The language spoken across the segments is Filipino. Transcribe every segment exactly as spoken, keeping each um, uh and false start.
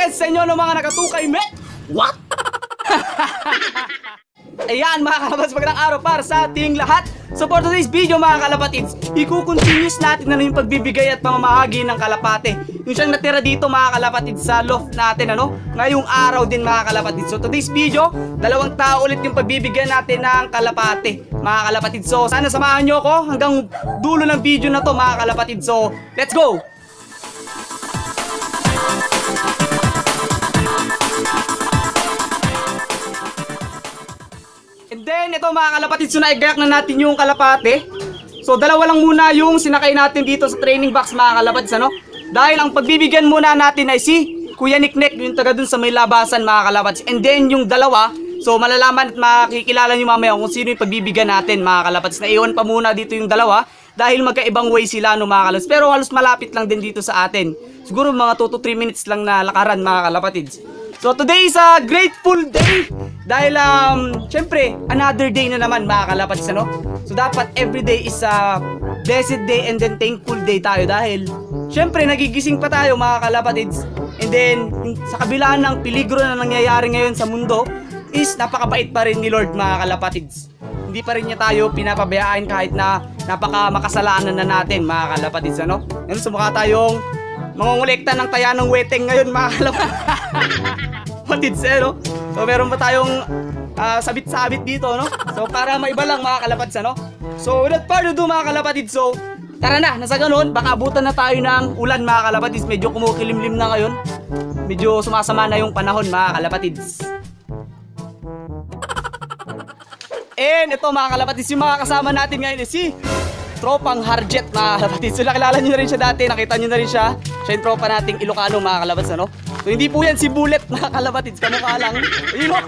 kalapatids sa inyo ng mga nakatukay, met. What? Ayan mga kalapatids, magandang araw para sa ating lahat. So for today's video mga kalapatids, i-continuous natin na yung pagbibigay at pamamahagi ng kalapate. Yung siyang natira dito mga kalapatids sa loft natin ano, ngayong araw din mga kalapatids. So today's video, dalawang tao ulit yung pagbibigyan natin ng kalapate mga kalapatids. So sana samahan nyo ko hanggang dulo ng video na to mga kalapatids. So let's go! And then, ito mga kalapatids, so naigayak na natin yung kalapate. So, dalawa lang muna yung sinakay natin dito sa training box mga kalapatids, ano? Dahil ang pagbibigyan muna natin ay si Kuya Niknek, yung taga dun sa may labasan mga kalapatids. And then, yung dalawa, so malalaman at makikilala nyo mamaya kung sino yung pagbibigyan natin mga kalapatids. Naiwan pa muna dito yung dalawa dahil magkaibang way sila no mga kalapatids. Pero halos malapit lang din dito sa atin. Siguro mga two to three minutes lang na lakaran mga kalapatids. So today is a grateful day dahil um syempre another day na naman mga kalapatids ano. So dapat every day is a blessed day and then thankful day tayo dahil syempre nagigising pa tayo mga kalapatids. And then sa kabila ng peligro na nangyayari ngayon sa mundo is napakabait pa rin ni Lord mga kalapatids. Hindi pa rin niya tayo pinapabayaan kahit na napaka makasalanan na natin mga kalapatids ano. Ngayon sumukha tayong mangongolekta ng taya ng weteng ngayon mga kalapatids. Kapatids eh no? So meron pa tayong uh, sabit-sabit dito no? So para maiba lang mga kalapatids ano? So without further ado mga kalapatids, so tara na, nasa ganun, baka abutan na tayo ng ulan mga kalapatids. Medyo kumukilimlim na ngayon. Medyo sumasama na yung panahon mga kalapatids. And ito mga kalapatids, yung mga kasama natin ngayon is si Tropang Harjet mga kalapatids. So nakilala nyo na rin siya dati, nakita nyo na rin siya. Siya yung tropa nating Ilocano mga kalapatids ano? So hindi po yan si Bullet mga kalapatids, kamukha lang. Ayun o.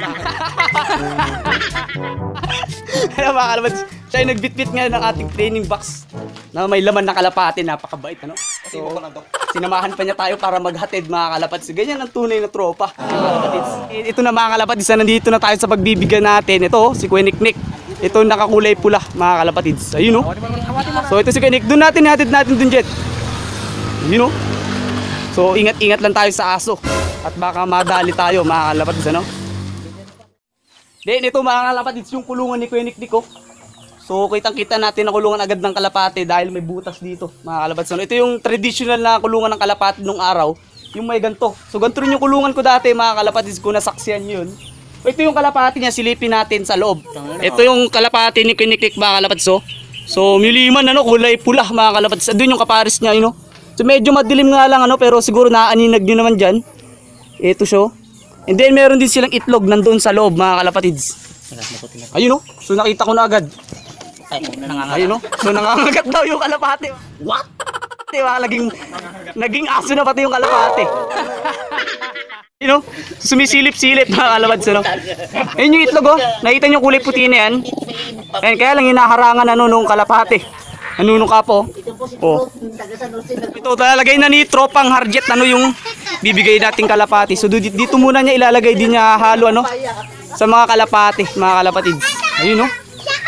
Ano mga kalapatids, siya yung nagbitbit ngayon ng ating training box na may laman na kalapate, napakabait ano? So sinamahan pa niya tayo para maghatid mga kalapatids. Ganyan ang tunay na tropa mga kalapatids. Ito na mga kalapatids, nandito na tayo sa pagbibigyan natin. Ito si Kuya Niknek. Ito nakakulay pula mga kalapatids. Ayun o. So ito si Kuya Nick, doon natin hatid natin dun jet. Ayun o. So ingat-ingat lang tayo sa aso at baka madali tayo mga kalapatids ano. Then ito mga kalapatids yung kulungan ni Kuya Nick Nico. So kitang-kita natin na kulungan agad ng kalapate dahil may butas dito mga kalapatids ano. Ito yung traditional na kulungan ng kalapate nung araw, yung may ganto. So ganito rin yung kulungan ko dati mga kalapatids, kung nasaksihan yun. Ito yung kalapate niya, silipin natin sa loob. Ito yung kalapate ni Kuya Nick Nick mga kalapatids oh. So miliman ano, kulay pula mga kalapatids. Doon yung kapares niya you know? So medyo madilim nga lang ano, pero siguro naaninag nyo naman dyan. Ito siya. And then meron din silang itlog nandoon sa loob mga kalapatids. Ayun o. So nakita ko na agad. Ayun o. So nangangagat daw yung kalapate. What? Diba? Naging, naging aso na pati yung kalapate. You know? Sumisilip-silip mga kalapatids ano. Ayun yung itlog o. Nakita nyo kulay puti na yan. Ayun, kaya lang hinaharangan ano nung kalapate. Nanunong ka po. Oh. Ito talalagay na ni Tropang Harjet ano yung bibigay nating kalapati. So dito, dito muna niya ilalagay din niya halo ano sa mga kalapati, mga kalapatids. Ayun no.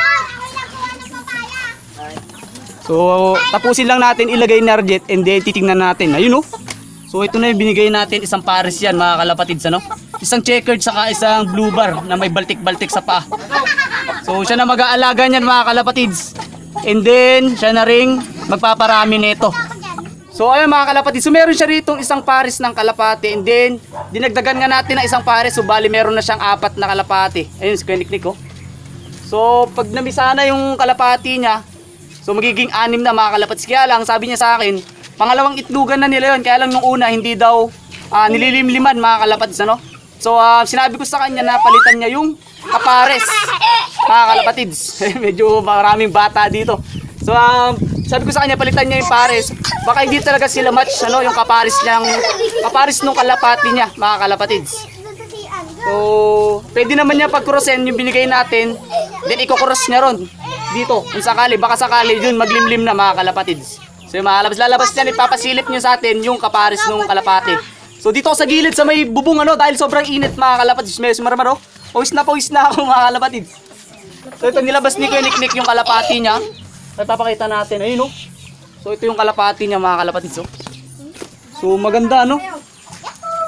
So tapusin lang natin ilagay ni Harjet and then titingnan natin. Ayun no. So ito na yung binigay natin, isang pares yan mga kalapatids ano. Isang checkered saka isang blue bar na may baltik-baltik sa paa. So siya na mag-aalaga niyan mga kalapatids. And then, siya na rin magpaparami nito. So, ayun mga kalapatids. So, meron siya rito isang pares ng kalapate. And then, dinagdagan nga natin ng isang pares. So, bali meron na siyang apat na kalapate. Ayun, si Kuya Nick Nick, oh. So, pag namisa na yung kalapati niya, so, magiging anim na mga kalapatids. Kaya lang, sabi niya sa akin, pangalawang itlugan na nila yun. Kaya lang nung una, hindi daw uh, nililimliman mga kalapatids, ano? So, uh, sinabi ko sa kanya na palitan niya yung kapares mga kalapatids. Medyo maraming bata dito. So um, sabi ko sa kanya palitan niya yung pares. Baka hindi talaga sila match ano, yung kapares niyang kapares nung kalapati niya mga kalapatids. So pwede naman niya pag-crossin yung binigay natin. Then i-cross niya ron dito. Kung sakali, baka sakali yun maglimlim na mga kalapatids. So yung mga kalapatids, lalabas niya, ipapasilip niyo sa atin yung kapares nung kalapati. So dito sa gilid sa may bubong ano, dahil sobrang init mga kalapatids. May sumarmaro. Pawis na pawis na ako mga kalapatids. So ito nilabas ni Kuya Nick Nick yung kalapati niya. Papakita natin. Ayun oh. So ito yung kalapati niya mga kalapatids oh. So maganda ano.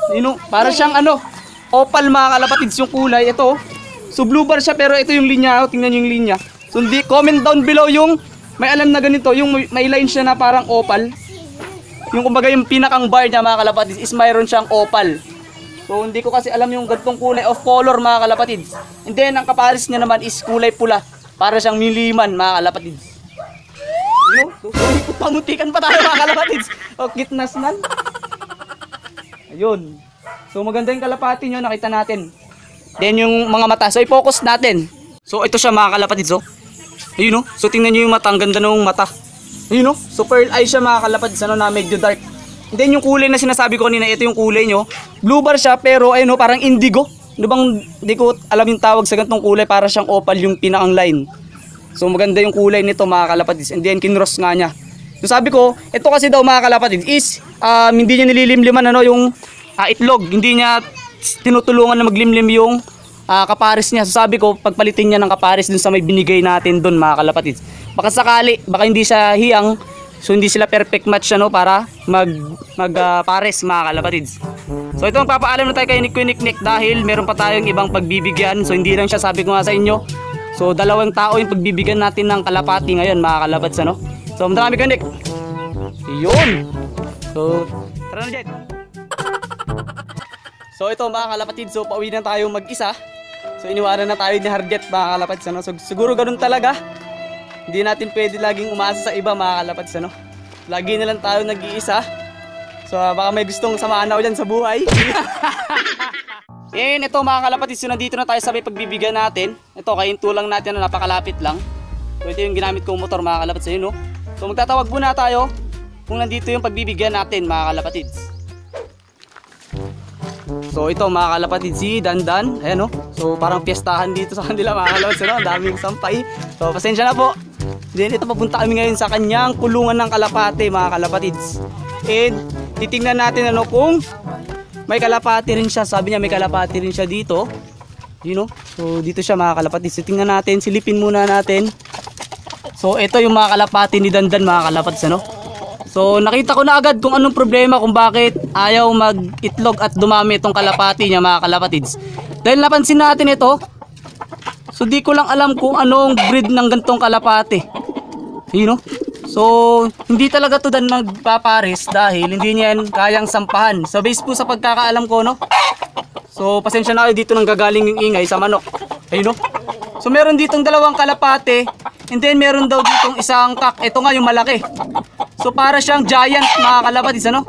You know, para siyang ano, opal mga kalapatids yung kulay. Ito, so blue bar siya pero ito yung linya. Oh, tingnan niyo yung linya. So hindi, comment down below yung may alam na ganito, yung may, may line siya na parang opal. Yung kumbaga yung pinakang bar niya mga kalapatids is mayroon siyang opal. So hindi ko kasi alam yung gantong kulay of color mga kalapatids. And then ang kapares niya naman is kulay pula. Para siyang miliman mga kalapatids. You know, so, pamutikan pa tayo mga kalapatids. O kitnas nan. Ayun. So maganda yung kalapati nyo, nakita natin. Then yung mga mata, so i-focus natin. So ito siya mga kalapatids, oh. Ayun, oh. So tingnan nyo yung mata, ang ganda ng mata. Ayun, oh. So pearl eye siya mga kalapatids, ano na medyo dark. And then yung kulay na sinasabi ko kanina, ito yung kulay nyo. Blue bar siya pero ayun, oh, parang indigo. Ano bang, di ko alam yung tawag sa ganitong kulay, para siyang opal yung pinakang line. So maganda yung kulay nito mga kalapatids. And then kinross nga niya. So sabi ko, ito kasi daw mga kalapatids is um, hindi niya nililimliman ano, yung uh, itlog. Hindi niya tinutulungan na maglimlim yung uh, kapares niya. So sabi ko, pagpalitin niya ng kapares dun sa may binigay natin dun mga kalapatids. Baka sakali, baka hindi siya hiyang. So hindi sila perfect match ano, para mag, mag uh, pares mga kalapatids. So ito magpapaalam na tayo kay Nick Nick Nick dahil meron pa tayong ibang pagbibigyan. So hindi lang siya, sabi ko nga sa inyo. So dalawang tao yung pagbibigyan natin ng kalapati ngayon mga kalapatids ano. So marami ka Nick. Yun. So tara na dyan. So ito mga kalapatids, so pauwi na tayo mag-isa. So iniwanan na tayo ni Harget mga kalapatids ano. So siguro ganun talaga. Hindi natin pwede laging umasa sa iba mga kalapatids ano. Lagi na lang tayo nag-iisa. So baka may gustong samaan ako dyan sa buhay. And ito mga kalapatids, so nandito na tayo sa may pagbibigyan natin. Ito kainto lang natin na napakalapit lang. So ito yung ginamit kong motor mga kalapatids ayun, no? So magtatawag muna tayo kung nandito yung pagbibigyan natin mga kalapatids. So ito mga kalapatids, si Dandan. Ayan, no? So parang piyestahan dito sa kanila mga kalapatids, no? Ang daming sampay. So pasensya na po. Then ito, papunta kami ngayon sa kanyang kulungan ng kalapate mga kalapatids. And titingnan natin ano kung may kalapati rin siya. Sabi niya may kalapati rin siya dito. You know? So dito siya mga kalapatids. So, tingnan natin, silipin muna natin. So ito yung mga kalapati ni Dandan mga kalapatids ano. So nakita ko na agad kung anong problema, kung bakit ayaw mag-itlog at dumami itong kalapati niya mga kalapatids. Dahil napansin natin ito. So di ko lang alam kung anong breed ng gantong kalapati. You know? So hindi talaga to dan magpapares dahil hindi niya yan kayang sampahan. So base po sa pagkakaalam ko no. So pasensya na kayo, dito nang gagaling yung ingay sa manok. Ayun no. So meron ditong dalawang kalapate. And then meron daw ditong isang kak. Ito nga yung malaki. So para siyang giant mga kalapatids ano.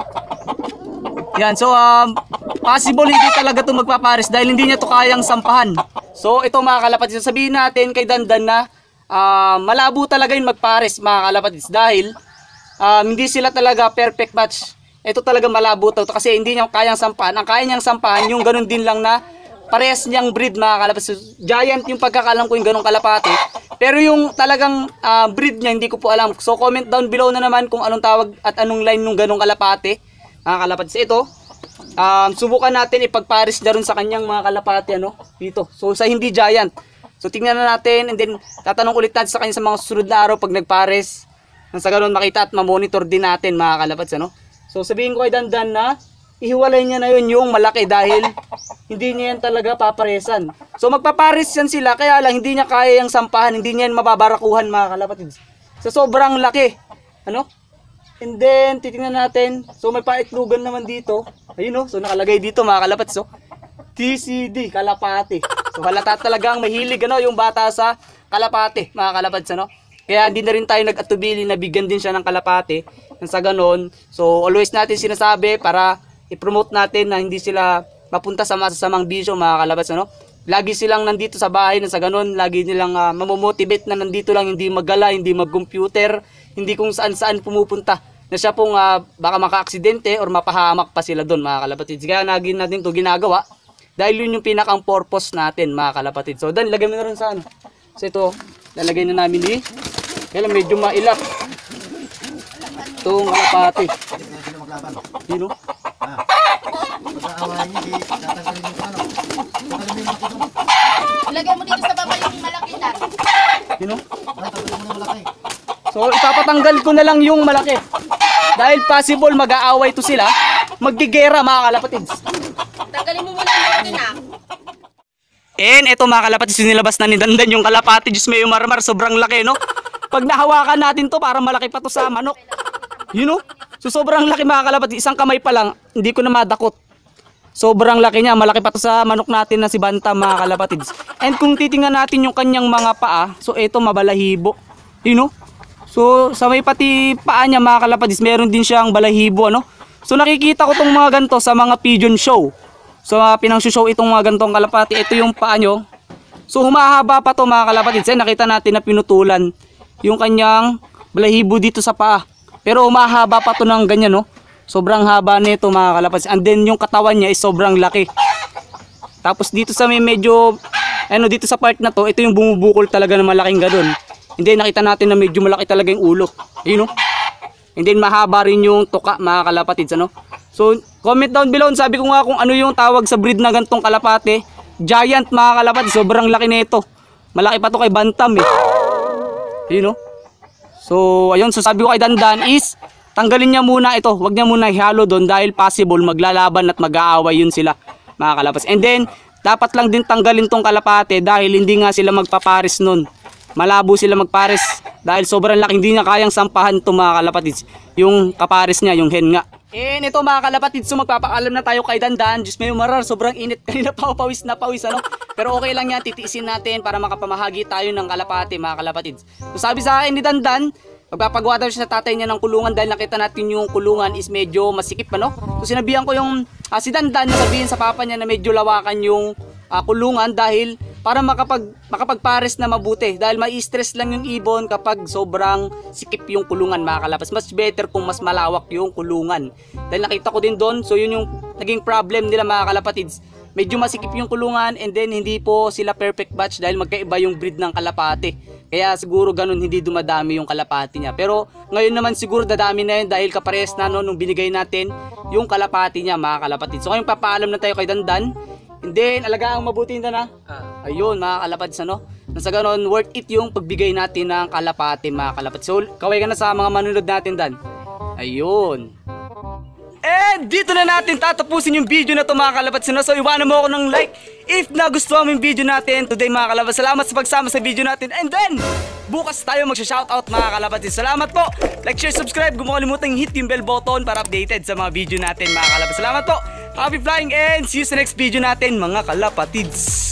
Yan, so um, possible hindi talaga ito magpapares dahil hindi niya to kayang sampahan. So ito mga kalapatids, sabihin natin kay Dandan na uh, malabo talaga yung magpares mga kalapatids dahil um, hindi sila talaga perfect match. Ito talaga malabo to kasi hindi niya kayang sampahan. Ang kaya niyang sampahan yung ganun din lang na parehas niyang breed mga kalapatids. Giant yung pagkakalam ko yung ganung kalapati. Pero yung talagang uh, breed niya hindi ko po alam. So comment down below na naman kung anong tawag at anong line ng ganung kalapati. Mga kalapatids, ito um, subukan natin ipagpares na rin sa kanyang mga kalapati ano, dito. So sa hindi giant. So tingnan na natin and then tatanong ulit natin sa kanya sa mga susunod na araw pag nagpares. Nang sa ganun makita at mamonitor din natin mga kalapatids ano. So sabihin ko kay Dandan na ihiwalay niya na yun yung malaki dahil hindi niya yan talaga paparesan. So magpapares yan sila kaya lang hindi niya kaya yung sampahan, hindi niya yan mababarakuhan mga kalapatids. So sobrang laki. Ano? And then titingnan natin. So may paitlugan naman dito. Ayun no. So nakalagay dito mga kalapatids. So T C D, kalapati. So halata talagang mahilig ano yung bata sa kalapati mga kalapatids ano. Kaya hindi na rin tayo nag-atubili na bigyan din siya ng kalapati. Sa ganon. So always natin sinasabi para i-promote natin na hindi sila mapunta sa masasamang bisyo mga kalapatids ano. Lagi silang nandito sa bahay na sa ganon, lagi nilang uh, mamomotivate na nandito lang, hindi maggala, hindi mag-computer, hindi kung saan-saan pumupunta. Na siya pong uh, baka maka-aksidente or mapahamak pa sila doon mga kalapatids. Kaya naging natin to ginagawa dahil yun yung pinakang purpose natin mga kalapatids. So dan lagay mo na rin sa ano. So ito, lalagay na namin ni. Kaya medyo mailap itong kalapati. Yun o. Ilagay mo dito sa baba yung malaki na. Yun o. So ipapatanggal ko na lang yung malaki. Dahil possible mag-aaway to sila. Magigera mga kalapatids. Tanggalin mo muna yung malaki na. And eto mga kalapatids, sinilabas na ni Dandan yung kalapati. Diyos may umarmar, sobrang laki no. Pag nahawakan natin to, parang malaki pa to sa manok. You know? So sobrang laki mga kalapatids, isang kamay pa lang, hindi ko na madakot. Sobrang laki niya, malaki pa to sa manok natin na si Bantam mga kalapatids. And kung titingnan natin yung kanyang mga paa, so eto mabalahibo. You know? So sa may pati paa niya mga kalapatids, meron din siyang balahibo ano. So nakikita ko tong mga ganto sa mga pigeon show. So uh, pinang-show itong mga gantong kalapati. Ito yung paa nyo. So humahaba pa to mga kalapatids. Eh, nakita natin na pinutulan yung kanyang balahibo dito sa paa. Pero humahaba pa to ng ganyan no. Sobrang haba nito mga kalapatids. And then yung katawan niya is sobrang laki. Tapos dito sa may medyo ano dito sa part na to, ito yung bumubukol talaga na malaking gadon. Hindi nakita natin na medyo malaki talaga yung ulo. Ayun no. And then mahaba rin yung tuka mga kalapatids ano. So comment down below, sabi ko nga kung ano yung tawag sa breed na gantong kalapate. Giant mga kalapatids, sobrang laki nito. Malaki pa to kay Bantam eh. Ayun no. So ayun, so sabi ko kay Dandan is tanggalin niya muna ito, wag niya muna ihalo doon dahil possible maglalaban at mag-aaway yun sila mga kalapatids. And then dapat lang din tanggalin tong kalapate dahil hindi nga sila magpapares nun. Malabo sila magpares dahil sobrang laki, hindi niya kayang sampahan to mga kalapatids. Yung kapares niya, yung hen nga. And ito mga kalapatids, so magpapaalam na tayo kay Dandan. Diyos may umarar, sobrang init kanina pa, pawis na pawis ano. Pero okay lang yan, titiisin natin para makapamahagi tayo ng kalapate mga kalapatids. So sabi sa akin ni Dandan, magpapagawa daw siya sa tatay niya ng kulungan dahil nakita natin yung kulungan is medyo masikip ano. So sinabihan ko yung uh, si Dandan na sabihin sa papa niya na medyo lawakan yung uh, kulungan dahil para makapag makapagpares na mabuti dahil mai-stress lang yung ibon kapag sobrang sikip yung kulungan mga kalapatids. Mas better kung mas malawak yung kulungan. Dahil nakita ko din doon, so yun yung naging problem nila mga kalapatids. Medyo masikip yung kulungan and then hindi po sila perfect batch dahil magkaiba yung breed ng kalapate. Kaya siguro ganun hindi dumadami yung kalapati niya. Pero ngayon naman siguro dadami na yun dahil kaparehas na no, nung binigay natin yung kalapati niya mga kalapatids. So ngayon papaalam na tayo kay Dandan. And then alagaan mabuti na na. Ayun mga kalapatids ano. Nasa ganon worth it yung pagbigay natin ng kalapati mga kalapatids. So kaway ka na sa mga manunod natin Dan. Ayun. And dito na natin tatapusin yung video na to mga kalapatids. So iwanan mo ako ng like if nagustuhan mo yung video natin today mga kalapatids. Salamat sa pagsama sa video natin. And then bukas tayo magsha-shoutout mga kalapatids. Salamat po. Like, share, subscribe. Huwag mo kalimutang hit yung bell button para updated sa mga video natin mga kalapatids. Salamat po. Happy flying and see you sa next video natin mga kalapatids.